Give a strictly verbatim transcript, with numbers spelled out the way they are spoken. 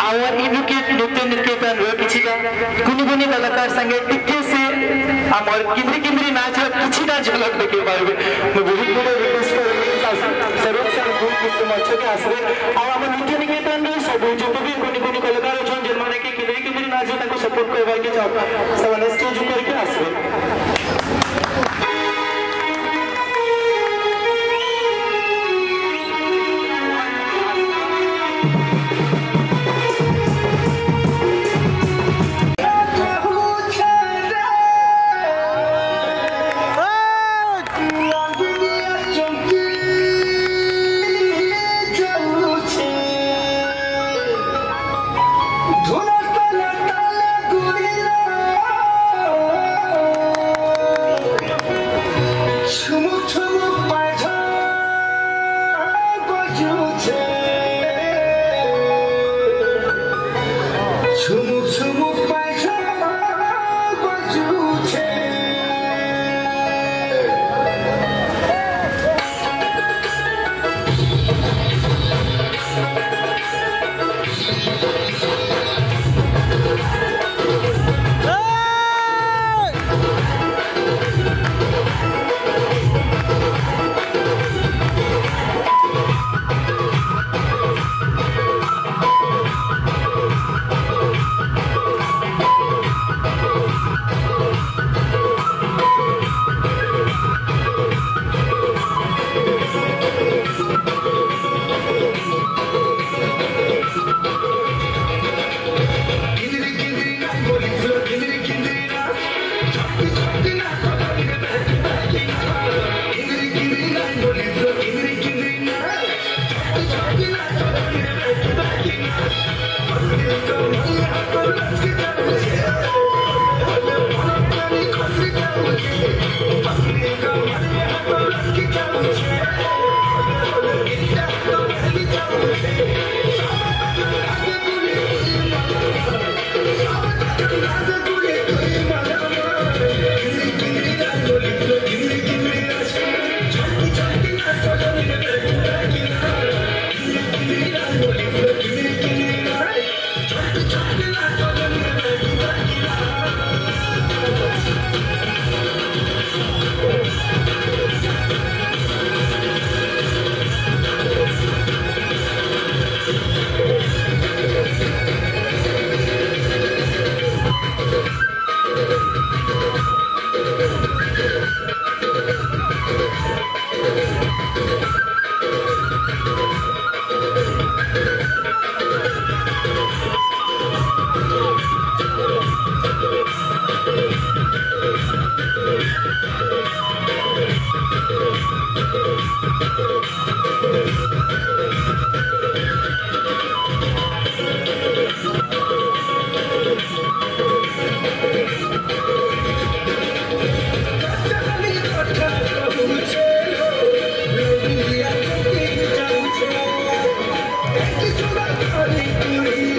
आवर इनके नृत्य निर्केतन रो किछिटा कुनी कुनी कलाकार संगे टिके से आमर किंद्री किंद्री नाच किछिटा झलक देखे पारबे मैं बहुत बड़ा रिक्वेस्ट कर सर्व सर्व बहुत कुछ मच के आसरे आ हम नृत्य निकेतन रो सब जो भी कुनी कुनी कलाकार छन जे माने के किंद्री किंद्री नाच ताको सपोर्ट करबा के चाह सब स्टेज ऊपर के आसरे Thank you.